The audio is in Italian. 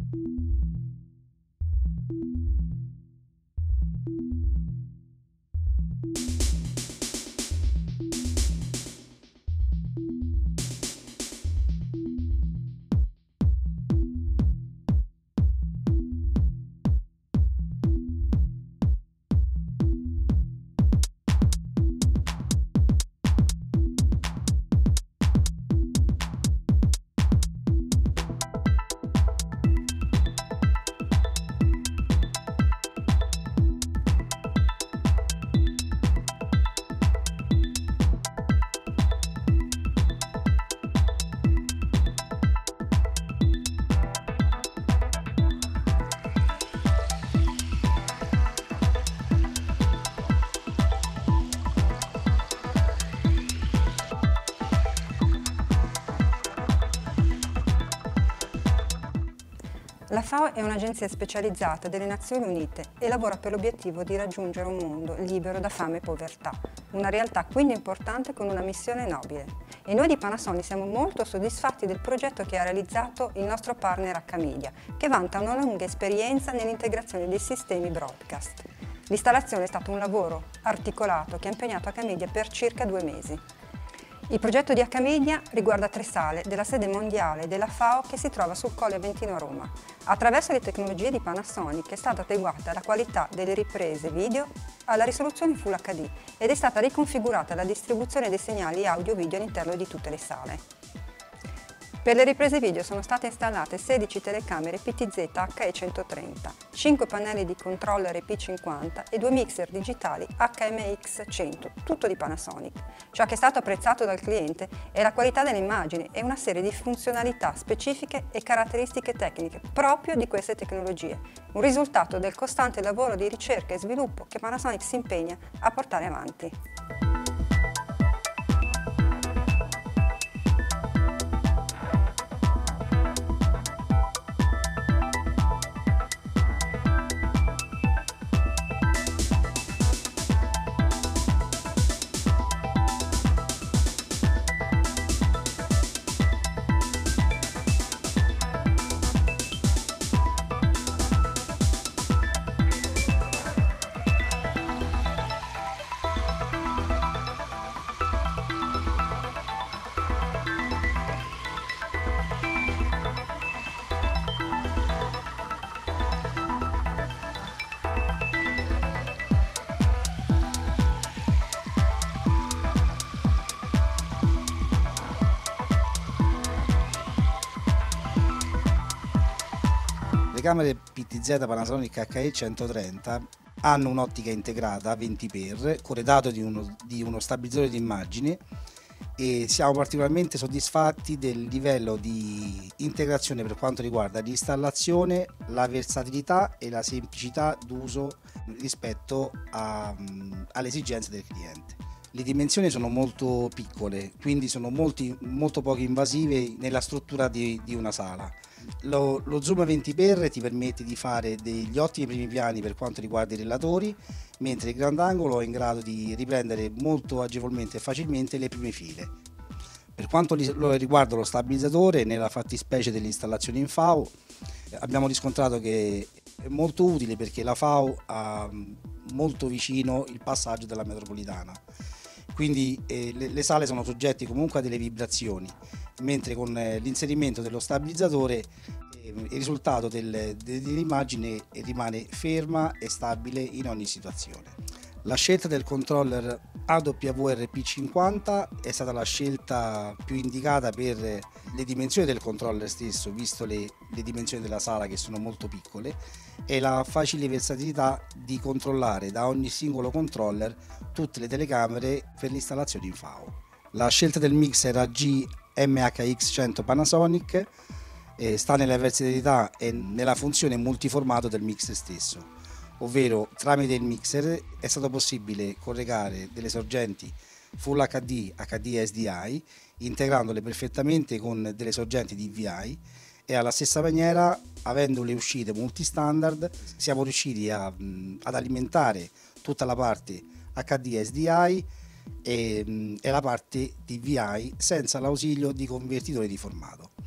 La FAO è un'agenzia specializzata delle Nazioni Unite e lavora per l'obiettivo di raggiungere un mondo libero da fame e povertà, una realtà quindi importante con una missione nobile. E noi di Panasonic siamo molto soddisfatti del progetto che ha realizzato il nostro partner HMedia, che vanta una lunga esperienza nell'integrazione dei sistemi broadcast. L'installazione è stato un lavoro articolato che ha impegnato HMedia per circa 2 mesi. Il progetto di HMedia riguarda 3 sale della sede mondiale della FAO che si trova sul Colle Aventino a Roma. Attraverso le tecnologie di Panasonic è stata adeguata la qualità delle riprese video alla risoluzione Full HD ed è stata riconfigurata la distribuzione dei segnali audio-video all'interno di tutte le sale. Per le riprese video sono state installate 16 telecamere PTZ HE130, 5 pannelli di controller P50 e 2 mixer digitali HMX100, tutto di Panasonic. Ciò che è stato apprezzato dal cliente è la qualità delle immagini e una serie di funzionalità specifiche e caratteristiche tecniche proprio di queste tecnologie, un risultato del costante lavoro di ricerca e sviluppo che Panasonic si impegna a portare avanti. Le camere PTZ Panasonic HE130 hanno un'ottica integrata 20x corredato di uno stabilizzatore di immagini e siamo particolarmente soddisfatti del livello di integrazione per quanto riguarda l'installazione, la versatilità e la semplicità d'uso rispetto alle esigenze del cliente. Le dimensioni sono molto piccole, quindi sono molto poco invasive nella struttura di una sala. Lo zoom 20x ti permette di fare degli ottimi primi piani per quanto riguarda i relatori, mentre il grandangolo è in grado di riprendere molto agevolmente e facilmente le prime file. Per quanto riguarda lo stabilizzatore, nella fattispecie dell'installazione in FAO, abbiamo riscontrato che è molto utile perché la FAO ha molto vicino il passaggio della metropolitana. Quindi le sale sono soggette comunque a delle vibrazioni, mentre con l'inserimento dello stabilizzatore il risultato dell'immagine rimane ferma e stabile in ogni situazione. La scelta del controller AWRP50 è stata la scelta più indicata per le dimensioni del controller stesso, visto le dimensioni della sala che sono molto piccole, e la facile versatilità di controllare da ogni singolo controller tutte le telecamere per l'installazione in FAO. La scelta del mixer AG MHX100 Panasonic sta nella versatilità e nella funzione multiformato del mixer stesso, ovvero tramite il mixer è stato possibile collegare delle sorgenti Full HD, HD SDI, integrandole perfettamente con delle sorgenti DVI, e alla stessa maniera, avendo le uscite multistandard, siamo riusciti ad alimentare tutta la parte HD SDI e la parte DVI senza l'ausilio di convertitore di formato.